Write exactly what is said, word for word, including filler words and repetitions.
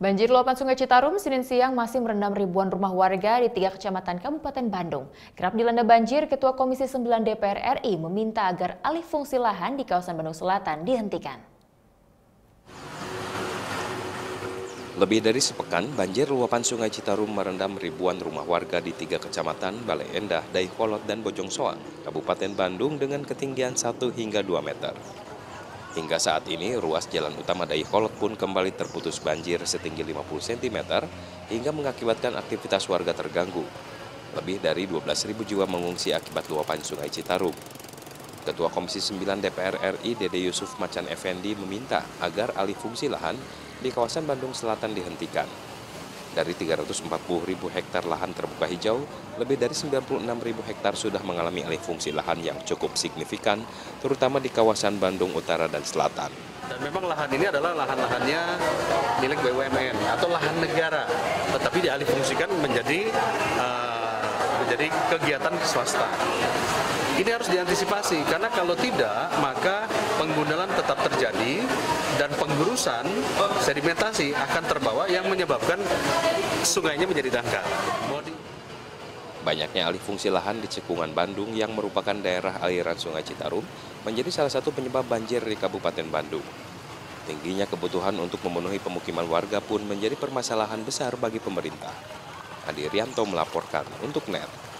Banjir luapan Sungai Citarum Senin siang masih merendam ribuan rumah warga di tiga kecamatan Kabupaten Bandung. Kerap dilanda banjir, Ketua Komisi sembilan D P R R I meminta agar alih fungsi lahan di kawasan Bandung Selatan dihentikan. Lebih dari sepekan, banjir luapan Sungai Citarum merendam ribuan rumah warga di tiga kecamatan Bale Endah, Dayakolot, dan Bojongsoang, Kabupaten Bandung dengan ketinggian satu hingga dua meter. Hingga saat ini, ruas jalan utama Dayakolot pun kembali terputus banjir setinggi lima puluh sentimeter hingga mengakibatkan aktivitas warga terganggu. Lebih dari dua belas ribu jiwa mengungsi akibat luapan Sungai Citarum. Ketua Komisi sembilan D P R R I Dede Yusuf Macan Effendi meminta agar alih fungsi lahan di kawasan Bandung Selatan dihentikan. Dari tiga ratus empat puluh ribu hektar lahan terbuka hijau, lebih dari sembilan puluh enam ribu hektar sudah mengalami alih fungsi lahan yang cukup signifikan, terutama di kawasan Bandung Utara dan Selatan. Dan memang lahan ini adalah lahan-lahannya milik B U M N atau lahan negara, tetapi dialih fungsikan menjadi uh, menjadi kegiatan swasta. Ini harus diantisipasi, karena kalau tidak, maka penggunaan tetap terjadi dan penggurusan sedimentasi akan terbawa yang menyebabkan sungainya menjadi dangkal. Banyaknya alih fungsi lahan di cekungan Bandung yang merupakan daerah aliran Sungai Citarum menjadi salah satu penyebab banjir di Kabupaten Bandung. Tingginya kebutuhan untuk memenuhi pemukiman warga pun menjadi permasalahan besar bagi pemerintah. Adi Rianto melaporkan untuk N E T.